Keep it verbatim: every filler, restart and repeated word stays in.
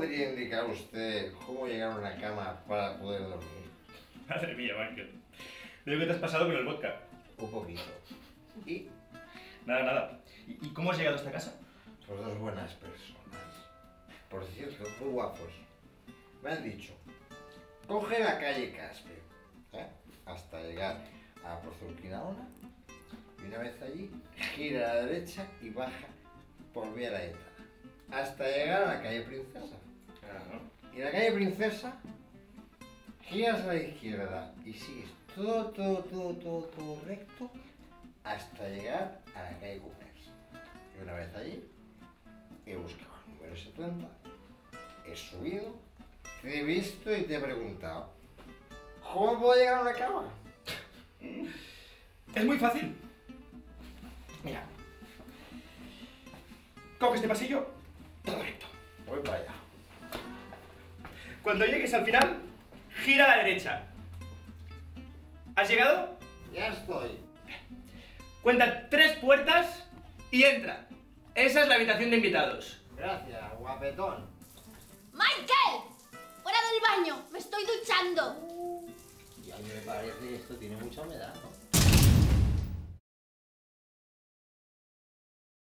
podría indicar usted cómo llegar a una cama para poder dormir? Madre mía, Michael. Veo que te has pasado con el vodka. Un poquito. ¿Y? Nada, nada. ¿Y, y cómo has llegado a esta casa? Pues dos buenas personas. Por cierto, muy guapos. Me han dicho, coge la calle Caspe, ¿eh? Hasta llegar a Pozurquinaona y una vez allí, gira a la derecha y baja por Vía Laetana hasta llegar a la calle Princesa. Ajá. Y en la calle Princesa giras a la izquierda y sigues todo, todo, todo, todo, todo recto hasta llegar a la calle Cumbres. Y una vez allí, he buscado el número setenta, he subido, te he visto y te he preguntado, ¿cómo puedo llegar a una cama? Es muy fácil. Mira. Coge este pasillo, todo recto. Voy para allá. Cuando llegues al final, gira a la derecha. ¿Has llegado? Ya estoy. Cuenta tres puertas y entra. Esa es la habitación de invitados. Gracias, guapetón. ¡Michael! ¡Fuera del baño! ¡Me estoy duchando! Y a mí me parece que esto tiene mucha humedad, ¿no?